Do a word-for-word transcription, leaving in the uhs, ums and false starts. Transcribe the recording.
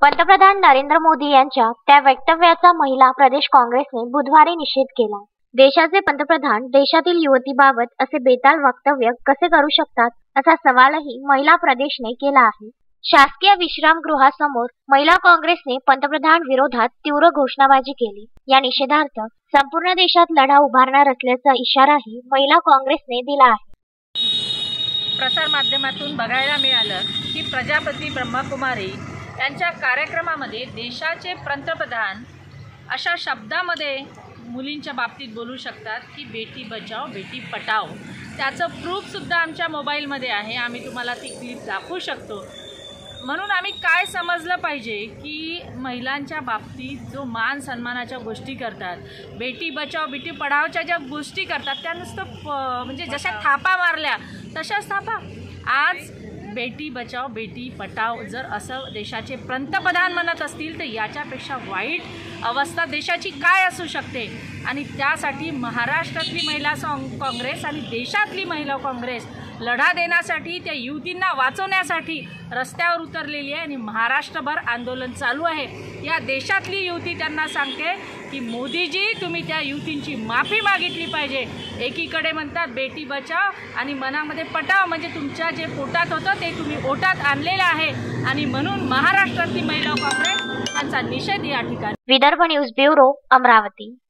पंतप्रधान नरेंद्र मोदी यांच्या त्या वक्तव्याचा महिला प्रदेश काँग्रेसने बुधवारी निषेध केला। देशाचे पंतप्रधान देशातील युवतीबाबत असे बेताल वक्तव्य कसे करू शकतात असा सवालही महिला प्रदेशने केला आहे। शासकीय विश्रामगृहासमोर महिला काँग्रेसने पंतप्रधान विरोधात तीव्र घोषणाबाजी केली। या निषेधार्थ संपूर्ण देशात लढा उभारणार असल्याचा इशाराही महिला काँग्रेसने दिला आहे। प्रसार माध्यमातून बघायला मिळालं की प्रजापती ब्रह्मकुमारी यांच्या कार्यक्रमामध्ये देशाचे पंतप्रधान अशा शब्दामध्ये मुलींच्या बाबतीत बोलू शकतात की बेटी बचाओ बेटी पटाओ। त्याचं प्रूफ सुद्धा आमच्या मोबाईलमध्ये आहे, आम्ही तुम्हाला ती क्लिप दाखवू शकतो। म्हणून आम्ही काय समजलं पाहिजे की महिलांच्या बाबतीत जो मान सन्मानाच्या गोष्टी करतात, बेटी बचाओ बेटी पढाओच्या ज्या गोष्टी करतात त्या नुसतं म्हणजे जशा थापा मारल्या तशाच थापा। आज बेटी बचाओ बेटी पटाओ जर असं देशाचे पंतप्रधान म्हणत असतील तर याच्यापेक्षा वाईट अवस्था देशाची काय असू शकते। आणि त्यासाठी महाराष्ट्रातली महिला काँग्रेस आणि देशातली महिला काँग्रेस लढा देण्यासाठी त्या युवतींना वाचवण्यासाठी रस्त्यावर उतरलेली आहे आणि महाराष्ट्रभर आंदोलन चालू आहे। या देशातली युवती त्यांना सांगते की मोदीजी तुम्ही त्या युवतींची माफी मागितली पाहिजे। एकीकडे म्हणतात बेटी बचाओ आणि मनामध्ये पटाओ, म्हणजे तुमच्या जे पोटात होतं ते तुम्ही ओटात आणलेलं आहे। आणि म्हणून महाराष्ट्रातली महिला काँग्रेस यांचा निषेध या ठिकाणी। Vidarbha news bureau, Amravati.